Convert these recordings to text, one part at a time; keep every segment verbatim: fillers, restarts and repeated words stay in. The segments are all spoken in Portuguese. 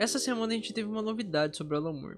Essa semana a gente teve uma novidade sobre o Alan Moore.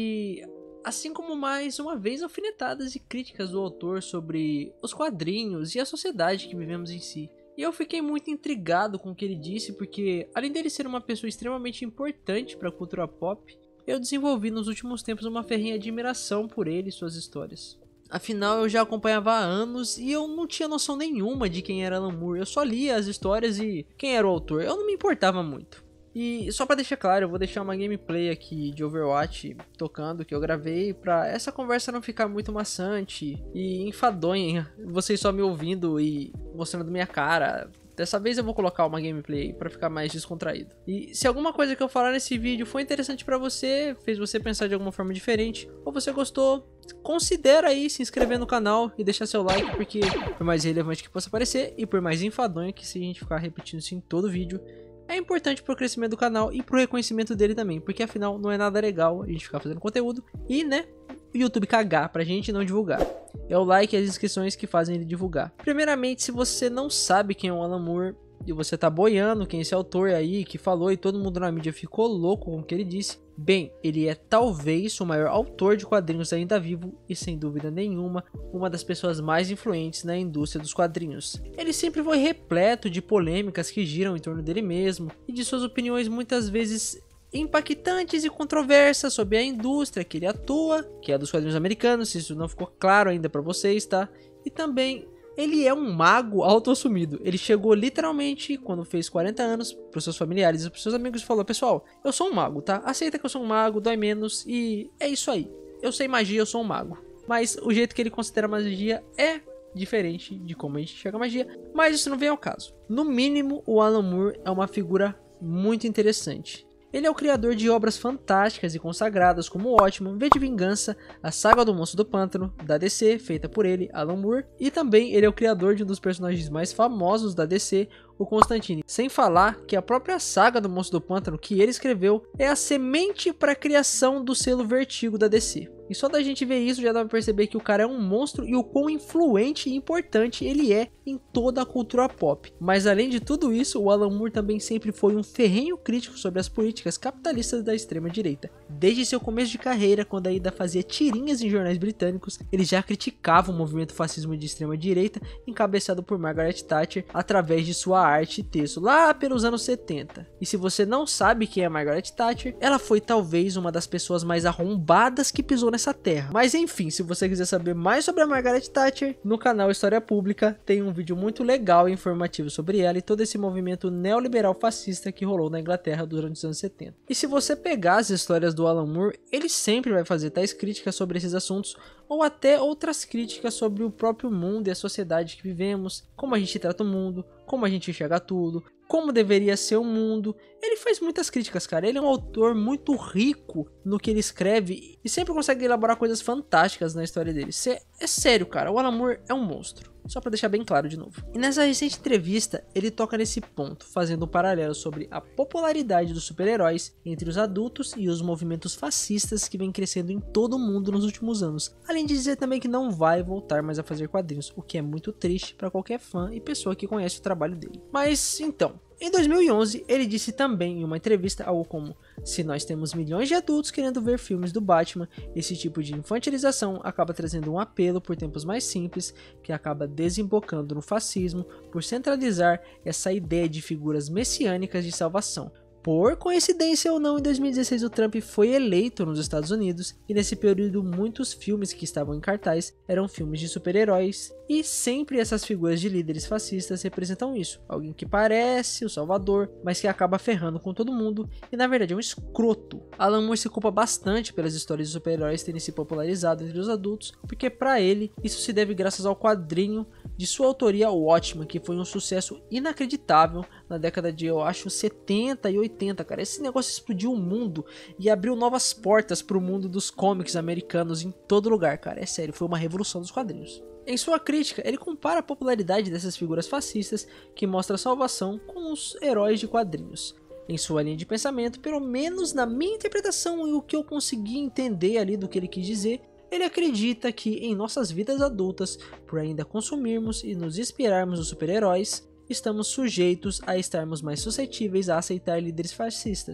E assim como mais uma vez alfinetadas e críticas do autor sobre os quadrinhos e a sociedade que vivemos em si. E eu fiquei muito intrigado com o que ele disse, porque além dele ser uma pessoa extremamente importante para a cultura pop, eu desenvolvi nos últimos tempos uma ferrenha admiração por ele e suas histórias. Afinal, eu já acompanhava há anos e eu não tinha noção nenhuma de quem era Alan Moore. Eu só lia as histórias e quem era o autor, eu não me importava muito. E só pra deixar claro, eu vou deixar uma gameplay aqui de Overwatch tocando que eu gravei pra essa conversa não ficar muito maçante e enfadonha, vocês só me ouvindo e mostrando minha cara. Dessa vez eu vou colocar uma gameplay pra ficar mais descontraído. E se alguma coisa que eu falar nesse vídeo foi interessante pra você, fez você pensar de alguma forma diferente, ou você gostou, considera aí se inscrever no canal e deixar seu like, porque por mais relevante que possa parecer e por mais enfadonho que se a gente ficar repetindo isso em todo vídeo, é importante pro crescimento do canal e pro reconhecimento dele também, porque afinal não é nada legal a gente ficar fazendo conteúdo e, né, o YouTube cagar pra gente não divulgar. É o like e as inscrições que fazem ele divulgar. Primeiramente, se você não sabe quem é o Alan Moore e você tá boiando quem é esse autor aí que falou e todo mundo na mídia ficou louco com o que ele disse, bem, ele é talvez o maior autor de quadrinhos ainda vivo e sem dúvida nenhuma uma das pessoas mais influentes na indústria dos quadrinhos. Ele sempre foi repleto de polêmicas que giram em torno dele mesmo e de suas opiniões muitas vezes impactantes e controversas sobre a indústria que ele atua, que é a dos quadrinhos americanos, se isso não ficou claro ainda pra vocês, tá? E também ele é um mago autoassumido. Ele chegou literalmente quando fez quarenta anos pros seus familiares e pros seus amigos e falou: pessoal, eu sou um mago, tá? Aceita que eu sou um mago, dói menos e é isso aí. Eu sei magia, eu sou um mago. Mas o jeito que ele considera magia é diferente de como a gente enxerga magia, mas isso não vem ao caso. No mínimo, o Alan Moore é uma figura muito interessante. Ele é o criador de obras fantásticas e consagradas como Watchmen, V de Vingança, a Saga do Monstro do Pântano, da D C, feita por ele, Alan Moore, e também ele é o criador de um dos personagens mais famosos da D C, o Constantine. Sem falar que a própria Saga do Monstro do Pântano que ele escreveu é a semente para a criação do selo Vertigo da D C. E só da gente ver isso já dá pra perceber que o cara é um monstro e o quão influente e importante ele é em toda a cultura pop. Mas além de tudo isso, o Alan Moore também sempre foi um ferrenho crítico sobre as políticas capitalistas da extrema direita. Desde seu começo de carreira, quando ainda fazia tirinhas em jornais britânicos, ele já criticava o movimento fascismo de extrema direita encabeçado por Margaret Thatcher através de sua arte e texto lá pelos anos setenta. E se você não sabe quem é Margaret Thatcher, ela foi talvez uma das pessoas mais arrombadas que pisou nessa essa terra. Mas enfim, se você quiser saber mais sobre a Margaret Thatcher, no canal História Pública tem um vídeo muito legal e informativo sobre ela e todo esse movimento neoliberal fascista que rolou na Inglaterra durante os anos setenta. E se você pegar as histórias do Alan Moore, ele sempre vai fazer tais críticas sobre esses assuntos ou até outras críticas sobre o próprio mundo e a sociedade que vivemos, como a gente trata o mundo, como a gente enxerga tudo, como deveria ser o mundo. Ele faz muitas críticas, cara. Ele é um autor muito rico no que ele escreve e sempre consegue elaborar coisas fantásticas na história dele. Cê, é sério, cara. O Alan Moore é um monstro. Só pra deixar bem claro de novo. E nessa recente entrevista, ele toca nesse ponto, fazendo um paralelo sobre a popularidade dos super-heróis entre os adultos e os movimentos fascistas que vem crescendo em todo o mundo nos últimos anos. Além de dizer também que não vai voltar mais a fazer quadrinhos, o que é muito triste pra qualquer fã e pessoa que conhece o trabalho dele. Mas então, em dois mil e onze, ele disse também em uma entrevista algo como: se nós temos milhões de adultos querendo ver filmes do Batman, esse tipo de infantilização acaba trazendo um apelo por tempos mais simples, que acaba desembocando no fascismo por centralizar essa ideia de figuras messiânicas de salvação. Por coincidência ou não, em dois mil e dezesseis o Trump foi eleito nos Estados Unidos e nesse período muitos filmes que estavam em cartaz eram filmes de super-heróis e sempre essas figuras de líderes fascistas representam isso, alguém que parece o salvador, mas que acaba ferrando com todo mundo e na verdade é um escroto. Alan Moore se culpa bastante pelas histórias de super-heróis terem se popularizado entre os adultos, porque para ele isso se deve graças ao quadrinho de sua autoria Watchmen, que foi um sucesso inacreditável na década de, eu acho, setenta e oitenta, cara. Esse negócio explodiu o mundo e abriu novas portas pro mundo dos comics americanos em todo lugar, cara. É sério, foi uma revolução dos quadrinhos. Em sua crítica, ele compara a popularidade dessas figuras fascistas que mostra a salvação com os heróis de quadrinhos. Em sua linha de pensamento, pelo menos na minha interpretação e o que eu consegui entender ali do que ele quis dizer, ele acredita que em nossas vidas adultas, por ainda consumirmos e nos inspirarmos nos super-heróis, estamos sujeitos a estarmos mais suscetíveis a aceitar líderes fascistas.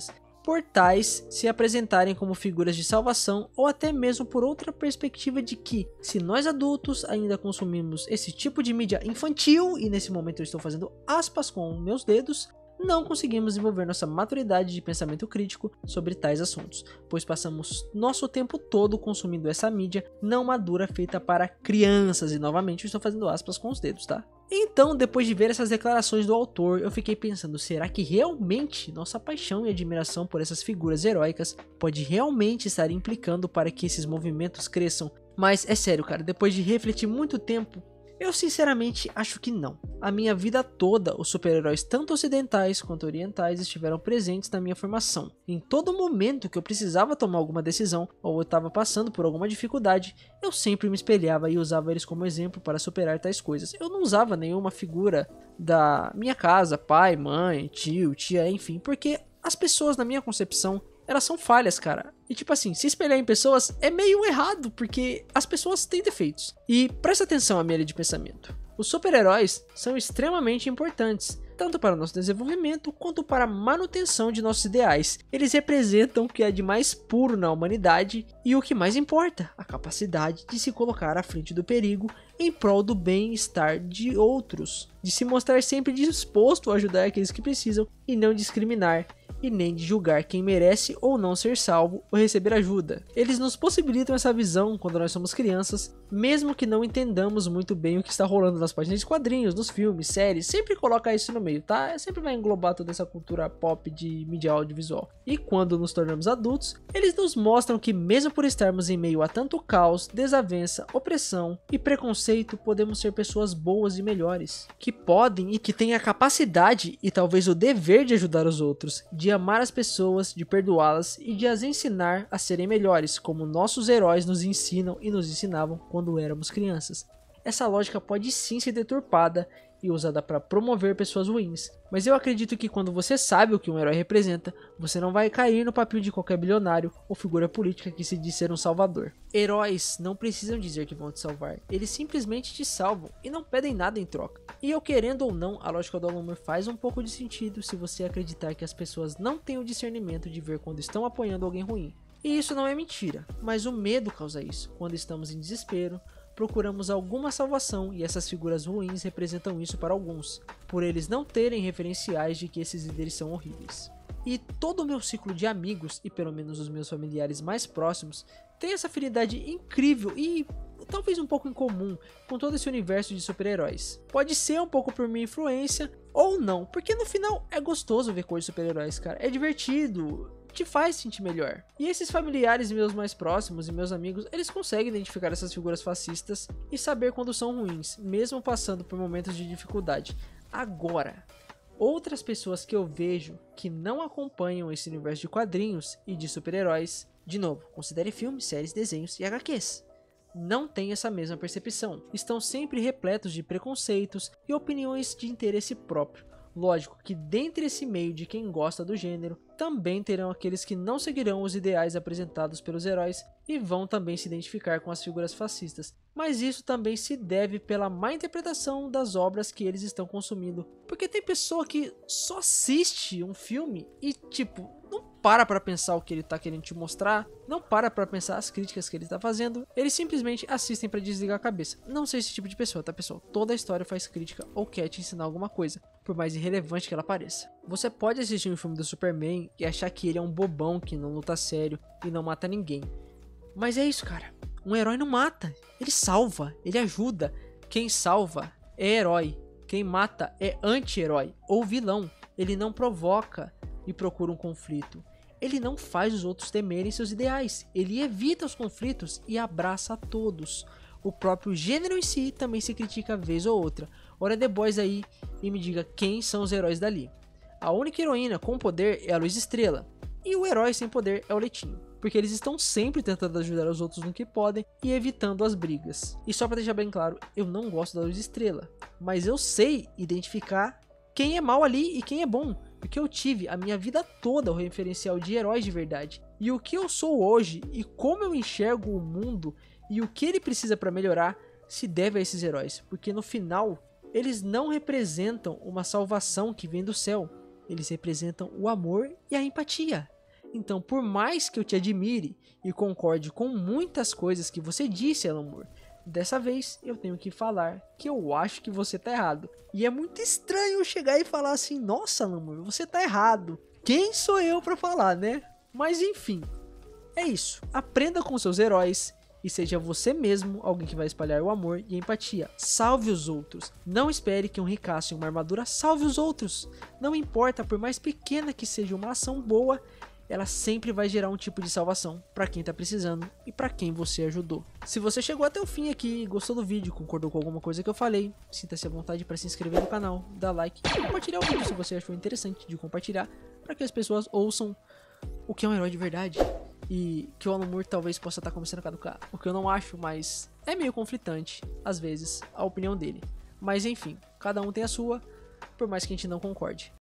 portais se apresentarem como figuras de salvação, ou até mesmo por outra perspectiva de que, se nós adultos ainda consumimos esse tipo de mídia infantil, e nesse momento eu estou fazendo aspas com meus dedos, não conseguimos desenvolver nossa maturidade de pensamento crítico sobre tais assuntos, pois passamos nosso tempo todo consumindo essa mídia não madura feita para crianças, e novamente eu estou fazendo aspas com os dedos, tá? Então, depois de ver essas declarações do autor, eu fiquei pensando, será que realmente nossa paixão e admiração por essas figuras heróicas pode realmente estar implicando para que esses movimentos cresçam? Mas é sério, cara, depois de refletir muito tempo, eu sinceramente acho que não. A minha vida toda, os super-heróis tanto ocidentais quanto orientais estiveram presentes na minha formação. Em todo momento que eu precisava tomar alguma decisão ou eu estava passando por alguma dificuldade, eu sempre me espelhava e usava eles como exemplo para superar tais coisas. Eu não usava nenhuma figura da minha casa, pai, mãe, tio, tia, enfim, porque as pessoas, na minha concepção, elas são falhas, cara. E tipo assim, se espelhar em pessoas é meio errado, porque as pessoas têm defeitos. E presta atenção à minha linha de pensamento. Os super-heróis são extremamente importantes, tanto para o nosso desenvolvimento, quanto para a manutenção de nossos ideais. Eles representam o que há de mais puro na humanidade e o que mais importa, a capacidade de se colocar à frente do perigo em prol do bem-estar de outros, de se mostrar sempre disposto a ajudar aqueles que precisam e não discriminar, e nem de julgar quem merece ou não ser salvo ou receber ajuda. Eles nos possibilitam essa visão quando nós somos crianças, mesmo que não entendamos muito bem o que está rolando nas páginas de quadrinhos, nos filmes, séries, sempre coloca isso no meio, tá? Sempre vai englobar toda essa cultura pop de mídia audiovisual. E quando nos tornamos adultos, eles nos mostram que mesmo por estarmos em meio a tanto caos, desavença, opressão e preconceito, podemos ser pessoas boas e melhores, que podem e que têm a capacidade e talvez o dever de ajudar os outros, de amar as pessoas, de perdoá-las e de as ensinar a serem melhores, como nossos heróis nos ensinam e nos ensinavam quando éramos crianças. Essa lógica pode sim ser deturpada e usada para promover pessoas ruins, mas eu acredito que quando você sabe o que um herói representa, você não vai cair no papel de qualquer bilionário ou figura política que se diz ser um salvador. Heróis não precisam dizer que vão te salvar, eles simplesmente te salvam e não pedem nada em troca. E eu querendo ou não, a lógica do Alan Moore faz um pouco de sentido se você acreditar que as pessoas não têm o discernimento de ver quando estão apoiando alguém ruim. E isso não é mentira, mas o medo causa isso. Quando estamos em desespero, procuramos alguma salvação e essas figuras ruins representam isso para alguns, por eles não terem referenciais de que esses líderes são horríveis. E todo o meu ciclo de amigos, e pelo menos os meus familiares mais próximos, tem essa afinidade incrível e talvez um pouco incomum com todo esse universo de super-heróis. Pode ser um pouco por minha influência ou não, porque no final é gostoso ver coisas de super-heróis, cara, é divertido, te faz sentir melhor. E esses familiares meus mais próximos e meus amigos, eles conseguem identificar essas figuras fascistas e saber quando são ruins, mesmo passando por momentos de dificuldade. Agora, outras pessoas que eu vejo que não acompanham esse universo de quadrinhos e de super-heróis, de novo, considere filmes, séries, desenhos e agá quês, não têm essa mesma percepção. Estão sempre repletos de preconceitos e opiniões de interesse próprio. Lógico que dentre esse meio de quem gosta do gênero, também terão aqueles que não seguirão os ideais apresentados pelos heróis e vão também se identificar com as figuras fascistas. Mas isso também se deve pela má interpretação das obras que eles estão consumindo. Porque tem pessoa que só assiste um filme e tipo, não para pra pensar o que ele tá querendo te mostrar, não para pra pensar as críticas que ele tá fazendo, eles simplesmente assistem pra desligar a cabeça. Não sei esse tipo de pessoa, tá pessoal? Toda a história faz crítica ou quer te ensinar alguma coisa, por mais irrelevante que ela pareça. Você pode assistir um filme do Superman e achar que ele é um bobão que não luta sério e não mata ninguém. Mas é isso, cara. Um herói não mata, ele salva, ele ajuda. Quem salva é herói, quem mata é anti-herói ou vilão. Ele não provoca e procura um conflito. Ele não faz os outros temerem seus ideais, ele evita os conflitos e abraça a todos. O próprio gênero em si também se critica vez ou outra. Ora The Boys aí e me diga quem são os heróis dali. A única heroína com poder é a Luz Estrela, e o herói sem poder é o Leitinho, porque eles estão sempre tentando ajudar os outros no que podem e evitando as brigas. E só pra deixar bem claro, eu não gosto da Luz Estrela, mas eu sei identificar quem é mal ali e quem é bom, porque eu tive a minha vida toda o referencial de heróis de verdade. E o que eu sou hoje e como eu enxergo o mundo e o que ele precisa para melhorar se deve a esses heróis, porque no final eles não representam uma salvação que vem do céu, eles representam o amor e a empatia. Então, por mais que eu te admire e concorde com muitas coisas que você disse, Alan Moore, dessa vez eu tenho que falar que eu acho que você tá errado. E é muito estranho eu chegar e falar assim, nossa, Alan Moore, você tá errado. Quem sou eu pra falar, né? Mas enfim, é isso. Aprenda com seus heróis e seja você mesmo alguém que vai espalhar o amor e a empatia. Salve os outros. Não espere que um ricaço em uma armadura salve os outros. Não importa, por mais pequena que seja uma ação boa, ela sempre vai gerar um tipo de salvação para quem tá precisando e para quem você ajudou. Se você chegou até o fim aqui, gostou do vídeo, concordou com alguma coisa que eu falei, sinta-se à vontade para se inscrever no canal, dar like e compartilhar o vídeo se você achou interessante de compartilhar, para que as pessoas ouçam o que é um herói de verdade e que o Alan Moore talvez possa estar começando a caducar. O que eu não acho, mas é meio conflitante, às vezes, a opinião dele. Mas enfim, cada um tem a sua, por mais que a gente não concorde.